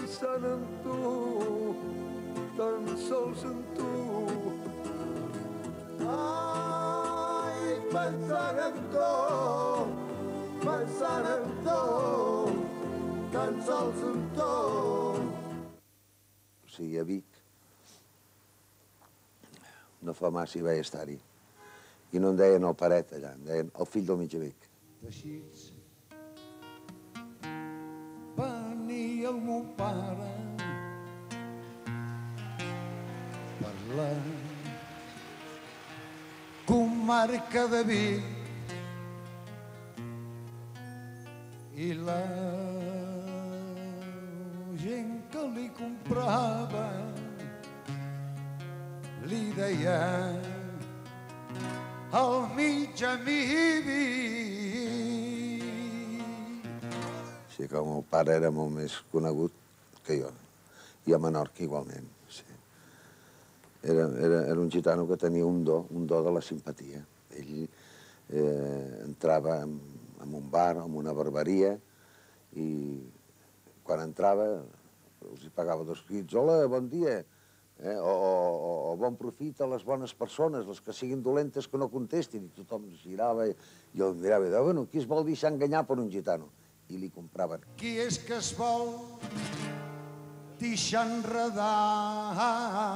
pensant en tu, tan sols en tu. Ai, pensant en tu, tan sols en tu. O sigui, a Vic no fa massa hi vaig estar-hi. I no em deien el Paret allà, em deien el fill del mig de Vic. Teixits venia el meu pare per la comarca de Vic i la gent que li comprava li deia el mig amic. Sí que el meu pare era molt més conegut que jo, i a Menorca igualment. Sí. Era un gitano que tenia un do de la simpatia. Ell entrava en un bar, en una barberia, i quan entrava els hi pagava 2 crits. Hola, bon dia, o bon profit a les bones persones, les que siguin dolentes que no contestin. I tothom es girava i jo em mirava i deia, bueno, qui es vol deixar enganyar per un gitano? I li compraven. Qui és que es vol deixar enredar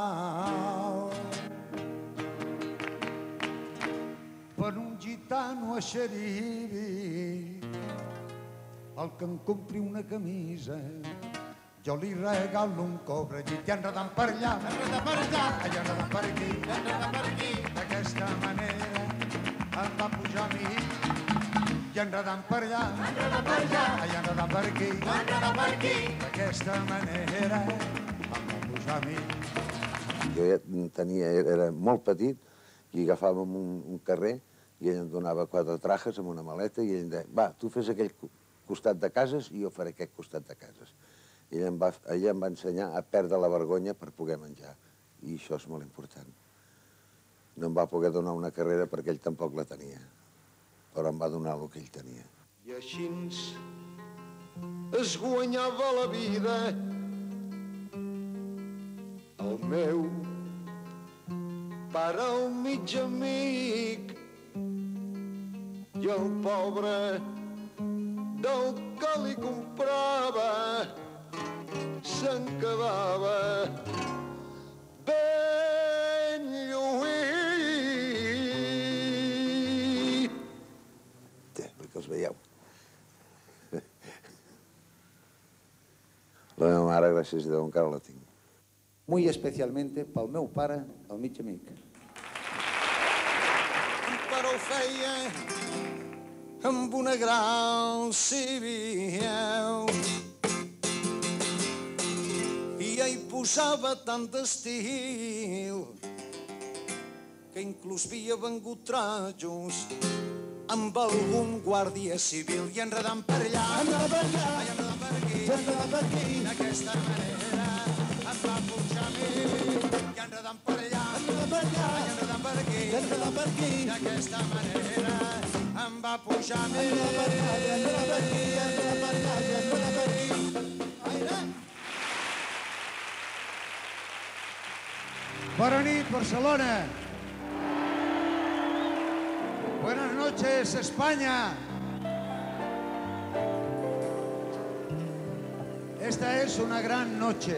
per un gitano eixeribi? El que em compri una camisa jo li regalo un cobrellit i enredant per allà, enredant per allà, enredant per aquí, enredant per aquí. D'aquesta manera em va pujar a mi i enredant per allà, enredant per allà, enredant per aquí, enredant per aquí. D'aquesta manera em va pujar a mi. Jo ja era molt petit i agafàvem un carrer i ell em donava 4 trajes amb una maleta i ell em deia, va, tu fes aquell costat de cases i jo faré aquest costat de cases. Ella em va ensenyar a perdre la vergonya per poder menjar. I això és molt important. No em va poder donar una carrera perquè ell tampoc la tenia, però em va donar el que ell tenia. I així es guanyava la vida el meu pare, el mig amic, i el pobre del que li comprava se'n quedava ben lluït. Perquè els veieu. La meva mare, gràcies a Déu, encara la tinc. Muy especialmente pel meu pare, el mig amic. Però ho feia amb una gran civil i hi posava tant d'estil que inclús havia vengut trajos amb algun guàrdia civil i enredant per allà, enredant per allà, enredant per aquí, enredant per aquí. D'aquesta manera em va pujar a mi i enredant per allà, enredant per allà, enredant per aquí, enredant per aquí. D'aquesta manera em va pujar a mi, enredant per allà, enredant per aquí, enredant per allà, enredant per aquí. Bona nit, Barcelona. Buenas noches, España. Esta es una gran noche.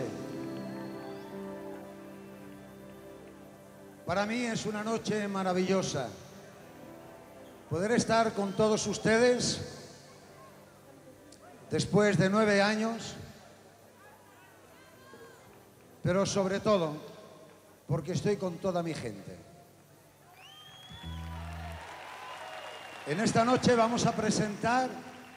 Para mí es una noche maravillosa. Poder estar con todos ustedes después de 9 años, pero sobre todo porque estoy con toda mi gente. En esta noche vamos a presentar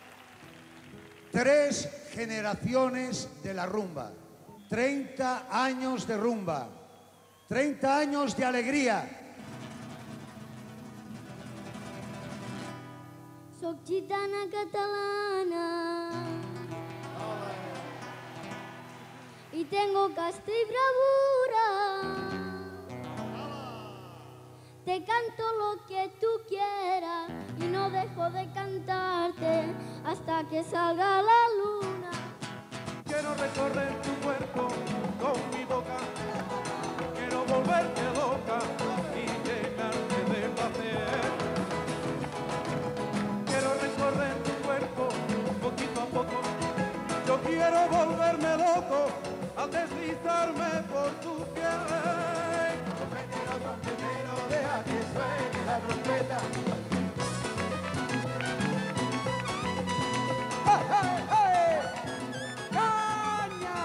3 generaciones de la rumba, 30 años de rumba, 30 años de alegría. Soc gitana catalana y tengo casta y bravura. Te canto lo que tú quieras y no dejo de cantarte hasta que salga la luna. Quiero recorrer tu quiero volverme loco al deslizarme por tu piel. Primero deja que suene la trompeta. ¡Hey, hey, hey! ¡Caña!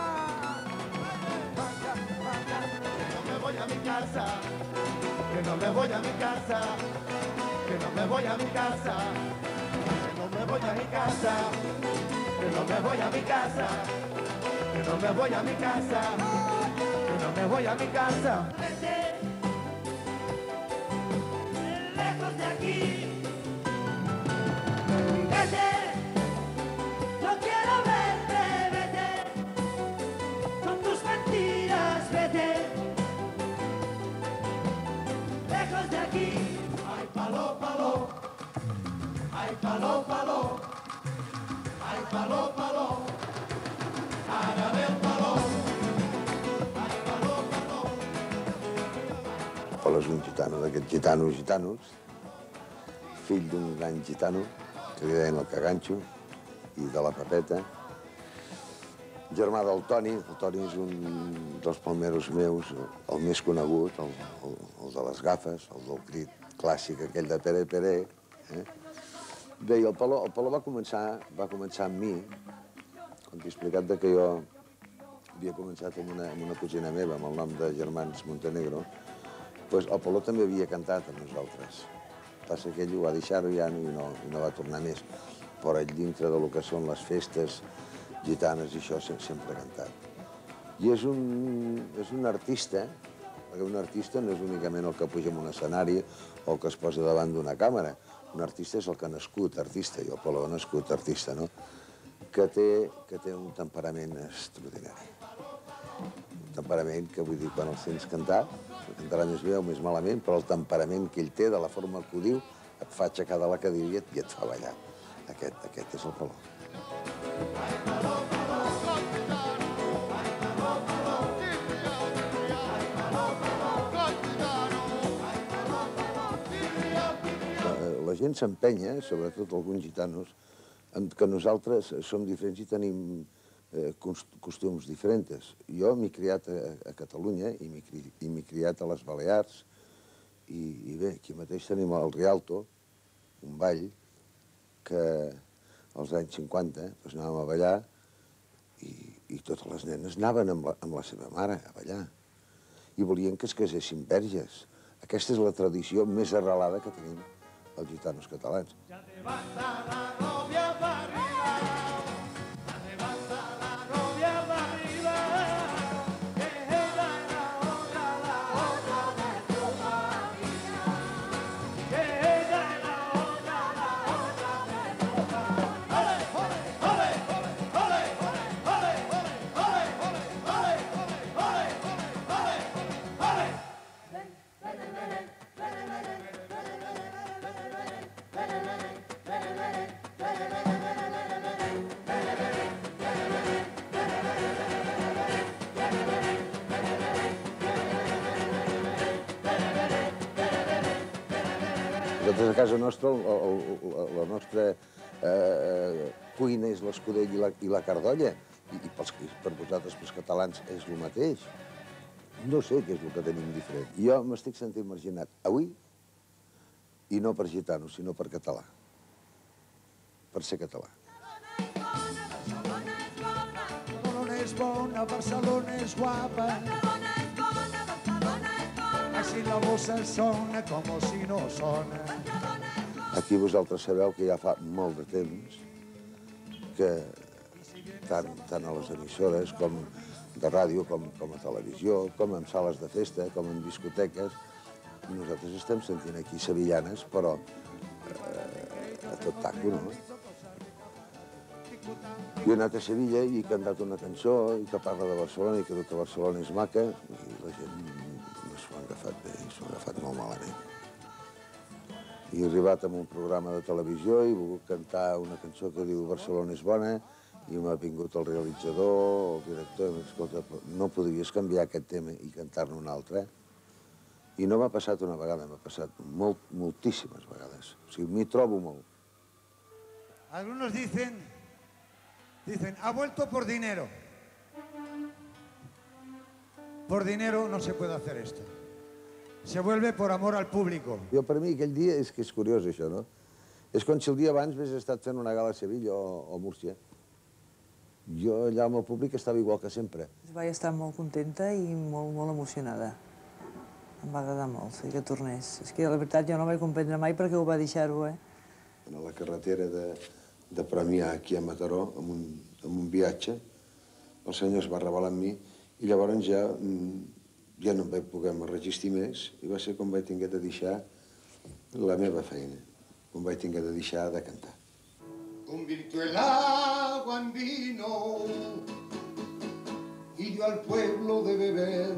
Que no me voy a mi casa, que no me voy a mi casa, que no me voy a mi casa, que no me voy a mi casa, que no me voy a mi casa, que no me voy a mi casa, que no me voy a mi casa. Vete, lejos de aquí. Vete, no quiero verte, vete, con tus mentiras, vete, lejos de aquí. Ay, palo, palo, ay, palo, palo, ay, palo, palo, árabe el palo, ay, palo, palo. Polo és un gitano, d'aquests gitanos, fill d'un gran gitano, que li deien el Caganxo, i de la Pepeta. Germà del Toni. El Toni és un dels palmeros meus, el més conegut, el de les gafes, el del crit clàssic, aquell de Pere, Pere. Bé, i el Paló va començar amb mi, com t'he explicat que jo havia començat amb una cosina meva, amb el nom de Germans Montenegro. Doncs el Paló també havia cantat amb nosaltres. Passa que ell ho va deixar ja i no va tornar més. Però ell, dintre del que són les festes gitanes i això, sempre ha cantat. I és un artista, perquè un artista no és únicament el que puja en un escenari o el que es posa davant d'una càmera. Un artista és el que ha nascut artista, i el Paló ha nascut artista, no? Que té un temperament extraordinari. Un temperament que, vull dir, quan el sents cantar, cantarà més bé o més malament, però el temperament que ell té, de la forma que ho diu, et fa aixecar de la cadira i et fa ballar. Aquest és el Paló. La gent s'empenya, sobretot alguns gitanos, que nosaltres som diferents i tenim costums diferents. Jo m'he criat a Catalunya i m'he criat a les Balears i bé, aquí mateix tenim el Rialto, un ball que als anys 50 anàvem a ballar i totes les nenes anaven amb la seva mare a ballar i volien que es casessin verges. Aquesta és la tradició més arrelada que tenim els gitanos catalans. Ja te vas a la novia para arriba, ja te vas a la novia para arriba, que ella era otra de tu familia, que ella era otra de tu familia. ¡Ole, ole, ole, ole, ole, ole, ole, ole, ole, Nosaltres a casa nostra, la nostra cuina és l'escudell i la cardolla, i per vosaltres, pels catalans, és el mateix. No sé què és el que tenim diferent. Jo m'estic sentint marginat avui, i no per gitano, sinó per català. Per ser català. Barcelona és bona, Barcelona és guapa. Barcelona és bona, Barcelona és bona. Així la bossa sona com si no sona. Aquí vosaltres sabeu que ja fa molt de temps que tant a les emissores com de ràdio, com a televisió, com en sales de festa, com en discoteques, nosaltres estem sentint aquí sevillanes, però a tot taco, no? Jo he anat a Sevilla i he cantat una cançó que parla de Barcelona i que tota Barcelona és maca, i la gent no s'ho ha agafat bé, s'ho ha agafat molt malament. I he arribat a un programa de televisió i he volgut cantar una cançó que diu Barcelona és bona, i m'ha vingut el realitzador, el director, i m'ha dit, escolta, no podries canviar aquest tema i cantar-ne un altre? I no m'ha passat una vegada, m'ha passat moltíssimes vegades. O sigui, m'hi trobo molt. Algunos dicen Dicen, ha vuelto por dinero. Por dinero no se puede hacer esto. Se vuelve por amor al público. Jo, per mi, aquell dia, és que és curiós, això, no? És com si el dia abans hagués estat fent una gala a Sevilla o Múrcia. Jo allà amb el públic estava igual que sempre. Vaig estar molt contenta i molt emocionada. Em va agradar molt, sí, que tornés. És que la veritat jo no vaig comprendre mai perquè ho va deixar-ho, eh? A la carretera de Premià, aquí a Mataró, amb un viatge, el senyor es va rebel·lar amb mi i llavors ja no em vaig poder resistir més i va ser com vaig haver de deixar la meva feina, com vaig haver de deixar de cantar. Convirtió el agua en vino y dio al pueblo de beber,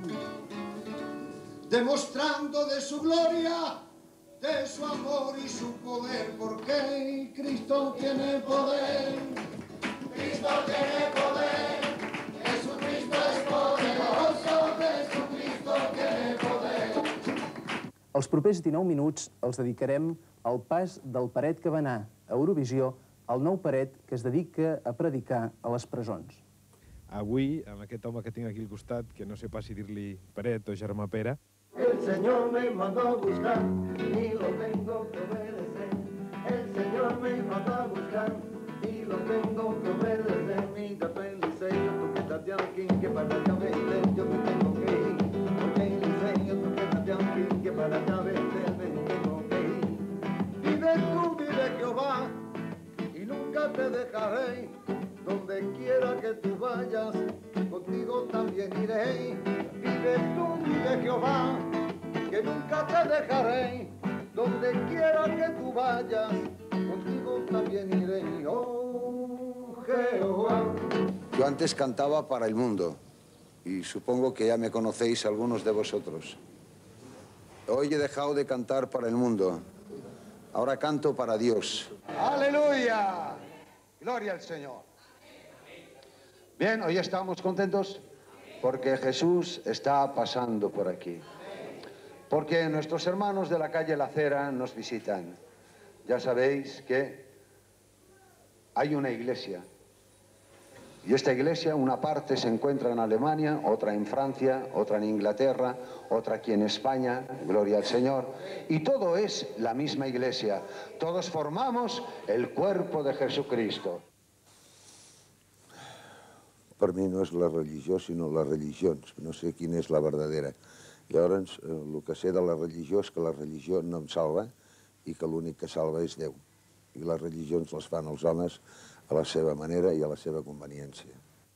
demostrando de su gloria, de su amor y su poder, porque Cristo tiene poder, Cristo tiene poder, Jesucristo es poderoso, Jesucristo tiene poder. Els propers 19 minuts els dedicarem al pas del Peret que va anar a Eurovisió al nou Peret que es dedica a predicar a les presons. Avui, amb aquest home que tinc aquí al costat, que no sé pas si dir-li Peret o Germà Pere. El Señor me mandó a buscar y lo tengo que obedecer. El Señor me mandó a buscar y lo tengo que obedecer. Mira, Eliseo, tú que estás de aquí, que para allá vender, yo me tengo que ir. Porque Eliseo, tú que estás de aquí, que para allá vender, me tengo que ir. Vive Jehová, y nunca te dejaré. Donde quiera que tú vayas, contigo también iré. Vive Jehová, que nunca te dejaré. Donde quiera que tú vayas, contigo también iré. Oh, Jehová. Yo antes cantaba para el mundo y supongo que ya me conocéis algunos de vosotros. Hoy he dejado de cantar para el mundo. Ahora canto para Dios. ¡Aleluya! Gloria al Señor. Bien, hoy estamos contentos porque Jesús está pasando por aquí. Porque nuestros hermanos de la calle La Acera nos visitan. Ya sabéis que hay una iglesia. Y esta iglesia, una parte se encuentra en Alemania, otra en Francia, otra en Inglaterra, otra aquí en España, gloria al Señor. Y todo es la misma iglesia. Todos formamos el cuerpo de Jesucristo. Per mi no és la religió, sinó les religions. No sé quina és la verdadera. Llavors, el que sé de la religió és que la religió no em salva i que l'únic que salva és Déu. I les religions les fan els homes a la seva manera i a la seva conveniència.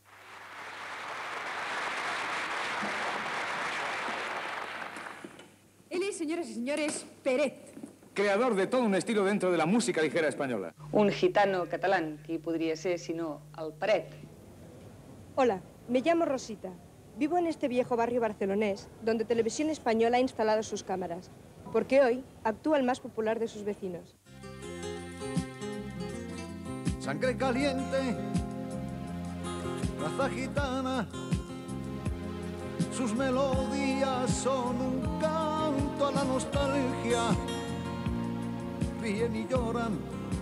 Él es, señoras y señores, Peret. Creador de todo un estilo dentro de la música ligera española. Un gitano catalán, qui podria ser, si no, el Peret. Hola, me llamo Rosita. Vivo en este viejo barrio barcelonés, donde Televisión Española ha instalado sus cámaras, porque hoy actúa el más popular de sus vecinos. Sangre caliente, raza gitana, sus melodías son un canto a la nostalgia. Ríen y lloran,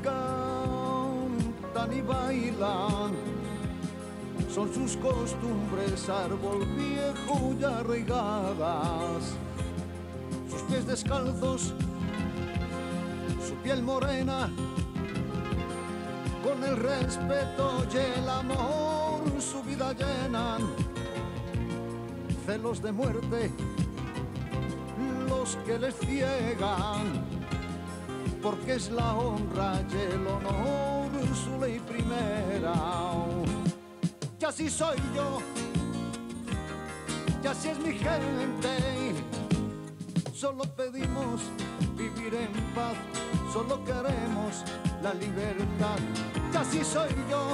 cantan y bailan. Son sus costumbres, árbol viejo y arraigadas. Sus pies descalzos, su piel morena, con el respeto y el amor su vida llenan. Celos de muerte, los que les ciegan, porque es la honra y el honor su ley primera. Y así soy yo, y así es mi gente. Solo pedimos vivir en paz, solo queremos la libertad. Y así soy yo,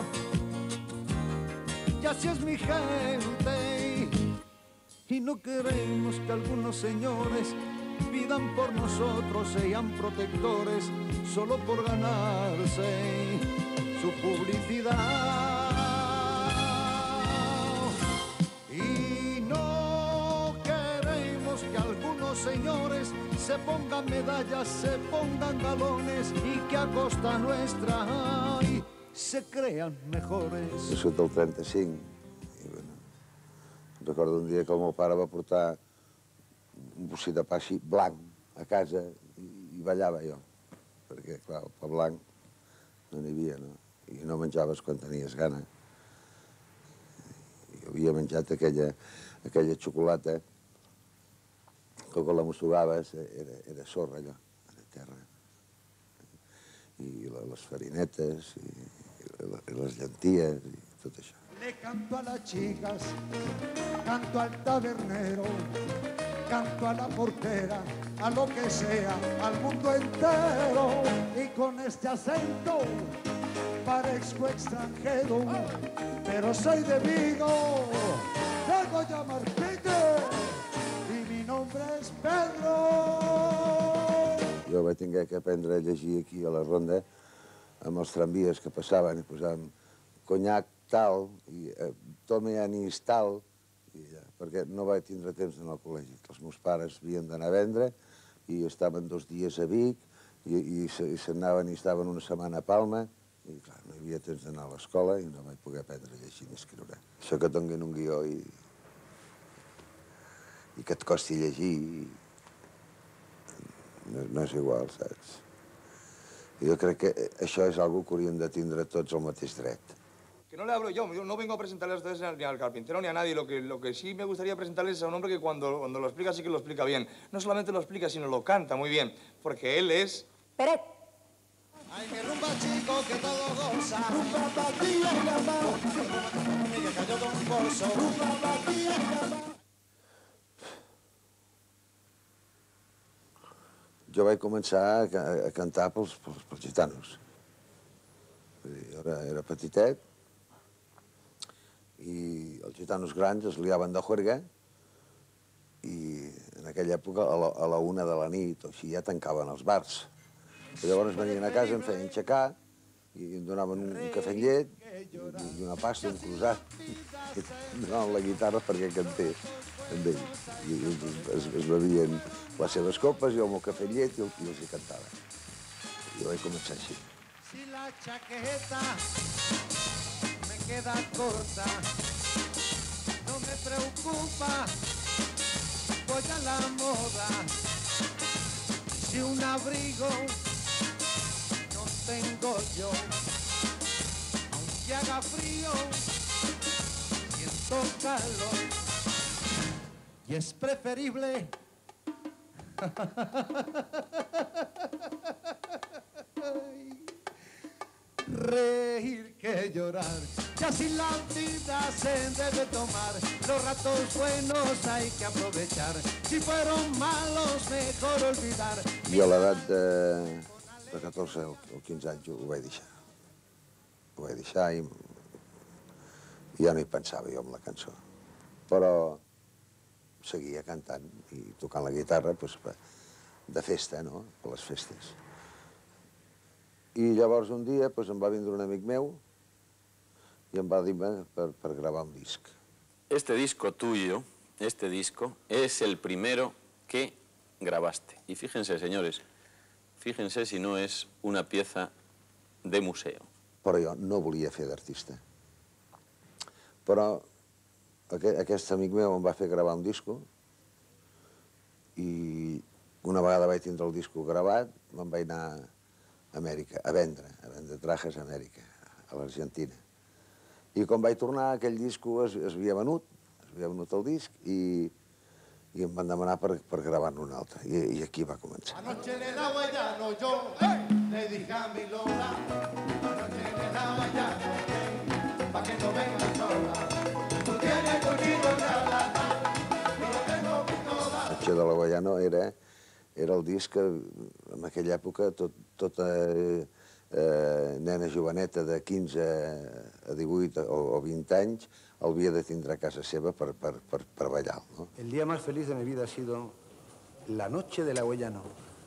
y así es mi gente. Y no queremos que algunos señores pidan por nosotros, sean protectores, solo por ganarse su publicidad. Y no queremos que algunos señores se pongan medallas, se pongan galones y que a costa nuestra ay, se crean mejores. Jo soc del 35. I, bueno, recordo un dia que el meu pare va portar un bocí de pa així blanc a casa i ballava jo. Perquè, clar, el pa blanc no n'hi havia, no? I no menjaves quan tenies gana. I havia menjat aquella xocolata que quan la mossugaves era sorra, allò, era terra. I les farinetes, i les llenties, i tot això. Le canto a las chicas, canto al tabernero, canto a la portera, a lo que sea, al mundo entero. Y con este acento parezco extranjero, pero soy de Vigo, vengo a llamar Peter y mi nombre es Pedro. Jo vaig haver d'aprendre a llegir aquí a la Ronda amb els tramvies que passaven i posàvem conyac tal i tome anís tal, perquè no vaig tindre temps d'anar al col·legi. Els meus pares havien d'anar a vendre i estaven 2 dies a Vic i se'n anaven i estaven una setmana a Palma i, clar, no hi havia temps d'anar a l'escola i no vaig poder aprendre a llegir ni escriure. Això que et donin un guió i que et costi llegir no és igual, saps? Jo crec que això és una cosa que hauríem de tindre tots al mateix dret. Que no le hablo yo no vengo a presentarles a ustedes ni al carpintero ni a nadie. Lo que sí me gustaría presentarles es a un hombre que cuando lo explica sí que lo explica bien. No solamente lo explica, sino lo canta muy bien, porque él es... Peret. Ay, que rumba chico, que todo goza. Rumba patilla y la mano. Que cayó con pozo. Rumba patilla y la mano. Jo vaig començar a cantar pels gitanos. Era petitet i els gitanos grans es liaven de juerga i en aquella època a la 1 de la nit o així ja tancaven els bars. I llavors venien a casa, em feien aixecar i em donaven un cafè amb llet i una pasta, un cruzat. I em donaven la guitarra perquè cantés amb ells. I es bevien les seves copes, jo el meu cafè amb llet i els hi cantava. Jo vaig començar així. Si la chaqueta me queda corta, no me preocupa, voy a la moda. Si un abrigo no tengo yo, aunque haga frío, siento calor. Y es preferible reír que llorar. Y así la vida se debe tomar. Los ratos buenos hay que aprovechar. Si fueron malos, mejor olvidar. Jo a l'edat de 14 o 15 anys ho vaig deixar. Ho vaig deixar i ja no hi pensava jo amb la cançó. Però seguia cantant i tocant la guitarra de festa, no?, per les festes. I llavors un dia em va vindre un amic meu i em va dir per gravar un disc. Este disco tuyo, este disco, es el primero que grabaste. Y fíjense, señores, fíjense si no es una pieza de museo. Però jo no volia fer d'artista. Però aquest amic meu em va fer gravar un disco i una vegada vaig tindre el disco gravat, me'n vaig anar a Amèrica, a vendre trajes a Amèrica, a l'Argentina. I quan vaig tornar, aquell disco es havia venut el disc i em van demanar per gravar-ne un altre. I aquí va començar. Anoche en el agua ya no yo, le dije a mi Lola, anoche en el agua ya no, pa' que no venga sola. Tú tienes conmigo en la mano, yo tengo pistola. Noche de l'Aguayano era el disc que en aquella època tota nena joveneta de 15 a 18 o 20 anys el havia de tindre a casa seva per ballar, no? El día más feliz de mi vida ha sido la noche del Agüellano.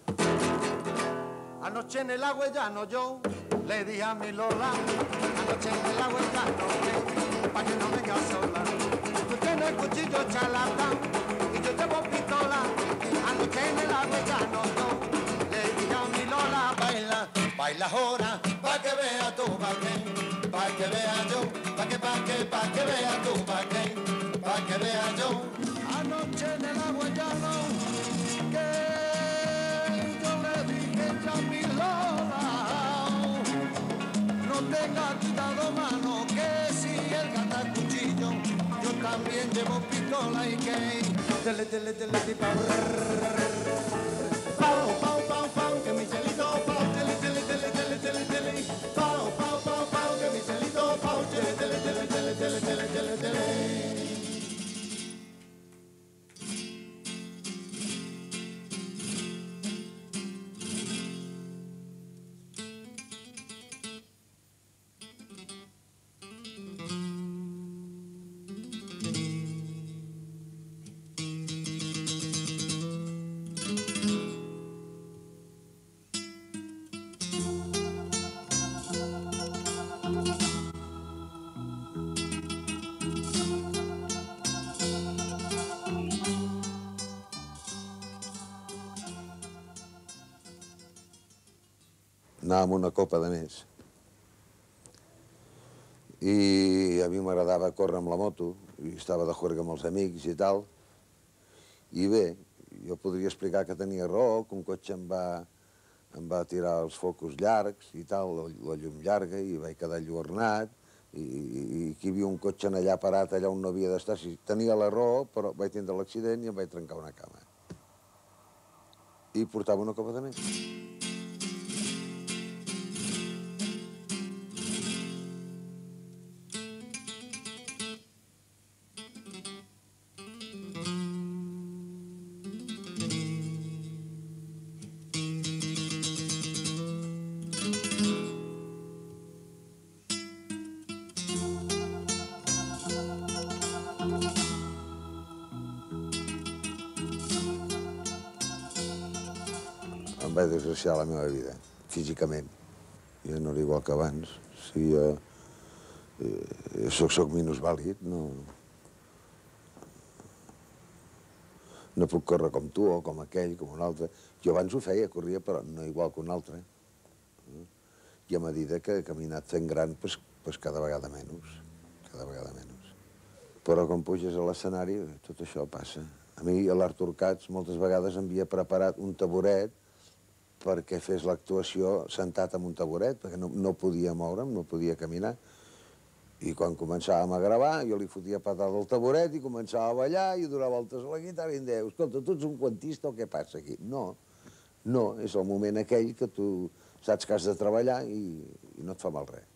Anoche en el Agüellano yo le dije a mi Lola, anoche en el Agüellano, pa' que no venga sola. Tú tienes cuchillo charlatán y yo llevo pistola. Anoche en el Agüellano yo le dije a mi Lola, baila baila ahora, pa' que vea tú, pa' que vea yo, pa' que vea tú, pa' que vea yo. Anoche en el aguayano, que yo le dije a mi Lola, no tenga cuidado mano, que si él gata cuchillo, yo también llevo pistola y que dele, pau, pau, pau, pau, que mi chelito, pau, dele, pau, pau, pau, pau, que mi chelito, pau, dele. Anàvem una copa de més. I a mi m'agradava córrer amb la moto, i estava de juerga amb els amics i tal. I bé, jo podria explicar que tenia raó, que un cotxe em va tirar els focus llargs i tal, la llum llarga, i vaig quedar enlluernat, i que hi havia un cotxe allà parat, allà on no havia d'estar. Tenia la raó, però vaig tindre l'accident i em vaig trencar una cama. I portava una copa de més. Em vaig desgraciar la meva vida, físicament. Ja no era igual que abans. Si soc minusvàlid, no puc córrer com tu, o com aquell, com un altre. Jo abans ho feia, corria, però no igual que un altre. I a mesura que he caminat fent gran, doncs cada vegada menys. Cada vegada menys. Però quan puges a l'escenari, tot això passa. A mi l'Artur Katz moltes vegades em havia preparat un taburet perquè fes l'actuació sentat en un taburet, perquè no podia moure'm, no podia caminar. I quan començàvem a gravar, jo li fotia patada al taburet i començava a ballar i donar voltes a la guitarra i em deia, escolta, tu ets un quantista o què passa aquí? No, és el moment aquell que tu saps que has de treballar i no et fa mal res.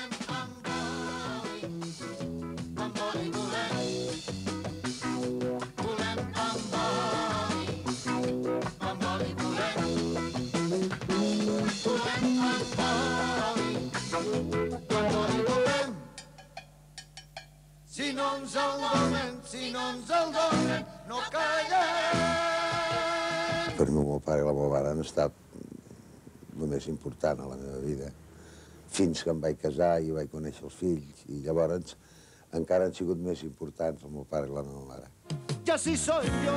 Si no ens el donen, no callem. Per mi el meu pare i la meva mare han estat el més important a la meva vida. Fins que em vaig casar i vaig conèixer els fills. I llavors encara han sigut més importants el meu pare i la meva mare. Y así soy yo,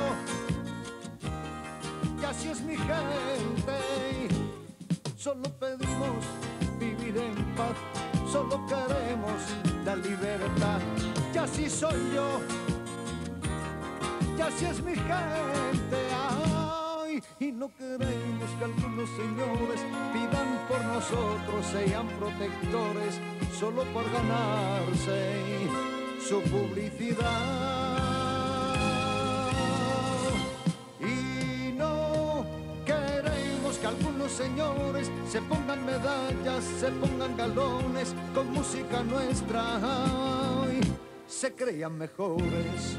y así es mi gente. Solo pedimos vivir en paz, solo queremos la libertad. Y así soy yo, y así es mi gente, ay, y no queremos que algunos señores pidan por nosotros, sean protectores, solo por ganarse su publicidad. Y no queremos que algunos señores se pongan medallas, se pongan galones con música nuestra, ay, se crean mejores.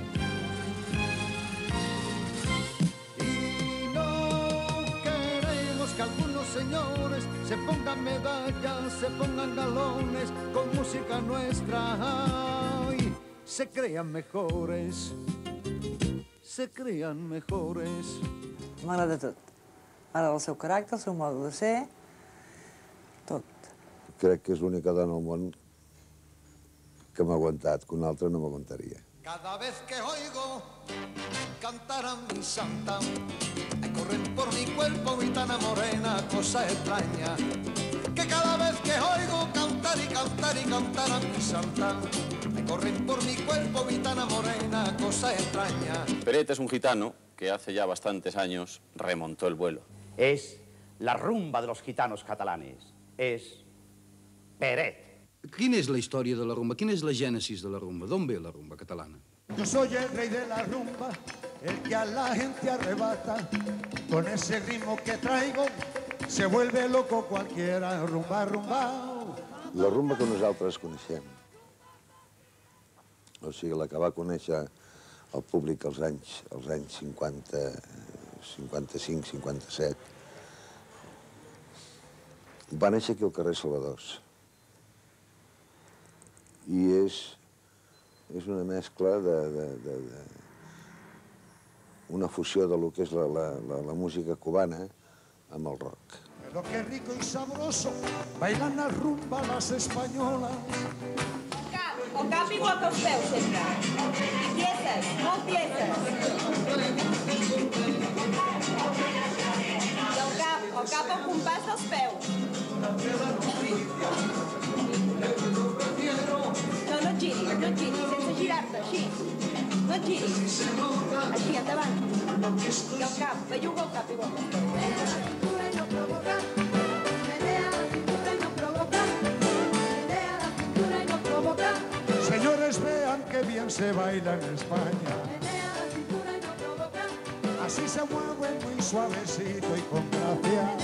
Y no queremos que algunos señores se pongan medallas, se pongan galones con música nuestra, ay, se crean mejores, se crean mejores. M'agrada tot. M'agrada el seu caràcter, el seu modo de ser, tot. Crec que és l'única dona al món que m'ha aguantat, que una altra no m'aguantaria. Cada vez que oigo cantar a mi santa, corren por mi cuerpo gitana morena, cosa extraña. que cada vez que oigo cantar y cantar y cantar a mi santa, me corren por mi cuerpo gitana morena, cosa extraña. Peret es un gitano que hace ya bastantes años remontó el vuelo. Es la rumba de los gitanos catalanes. És Peret. Quina és la història de la rumba? Quina és la gènesis de la rumba? D'on ve la rumba catalana? Yo soy el rey de la rumba, el que a la gente arrebata. Con ese ritmo que traigo, se vuelve loco cualquiera. Rumba, rumba. La rumba que nosaltres coneixem, o sigui, la que va conèixer el públic als anys 50, 55, 57, va néixer aquí al carrer Salvadors. I és una mescla una fusió de lo que és la música cubana amb el rock. Pero qué rico y sabroso bailan la rumba las españolas. El cap igual que els peus, sempre. I pieces, molt pieces. I el cap al compàs dels peus. No, no et giris, sense girar-te, així. No et giris. Així, endavant. I el cap, belluga el cap igual que els peus. Señores, vean que bien se baila en España. Así se mueve muy suavecito y con gracia.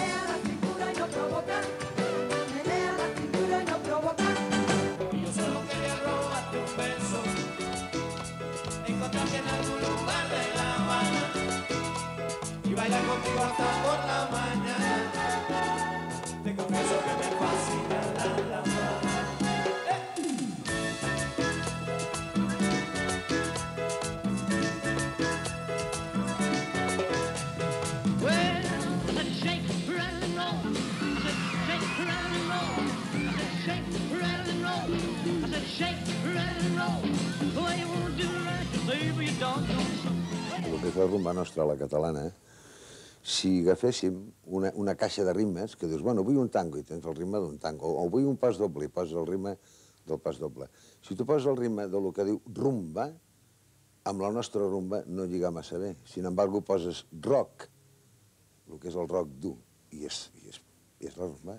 Yo solo quería robarte un beso, encontrarte en algún lugar de La Habana y bailar contigo hasta por la mañana. Te confieso que me fascina la lambada. El que és la rumba nostra, la catalana, si agaféssim una caixa de ritmes, que dius, bueno, vull un tango i tens el ritme d'un tango, o vull un pas doble i poses el ritme del pas doble. Si tu poses el ritme del que diu rumba, amb la nostra rumba no lliga massa bé. Sin embargo, poses rock, el que és el rock dur, i és la rumba.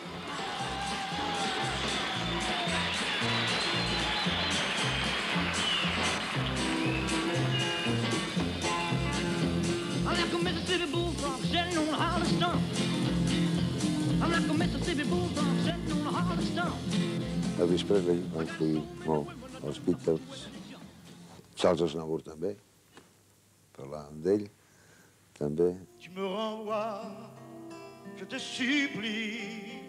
I'm like a Mississippi bullfrog sitting on a hollow stump. I'm like a Mississippi bullfrog sitting on a hollow stump. Elvis Presley va influir molt, els Beatles, Charles Aznavour també, parlàvem d'ell, també. Tu me renvoies, je te supplie.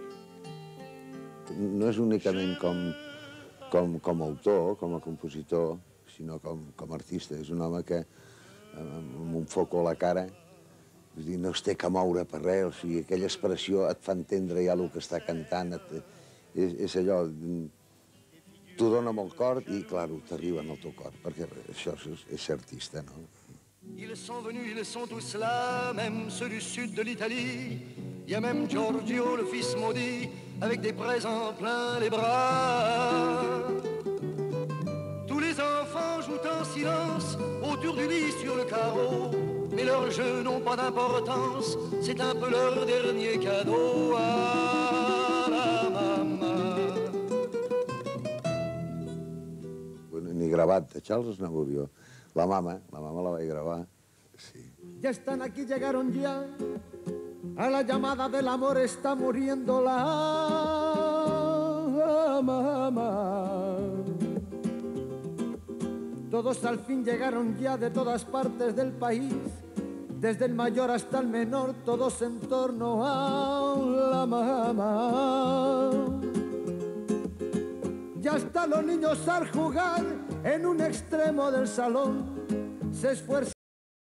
No és únicament com autor, com a compositor, sinó com artista. És un home que, amb un foco a la cara, no es té que moure per res, o sigui, aquella expressió et fa entendre ja el que està cantant, és allò, t'ho dona amb el cor i, clar, t'arriba en el teu cor, perquè això és ser artista, no? Ils sont venus, ils sont tous là, même ceux du sud de l'Italie. Il y a même Giorgio, le fils maudit, avec des présents plein les bras. Tous les enfants jouent en silence autour du lit sur le carreau, mais leurs jeux n'ont pas d'importance, c'est un peu leur dernier cadeau à la maman. Ni gravat de Charles Aznavour, jo. La mama la vaig gravar, sí. Ya están aquí, llegaron ya. A la llamada del amor está muriendo la mamá. Todos al fin llegaron ya de todas partes del país, desde el mayor hasta el menor, todos en torno a la mamá. Ya están los niños al jugar en un extremo del salón, se esfuerzan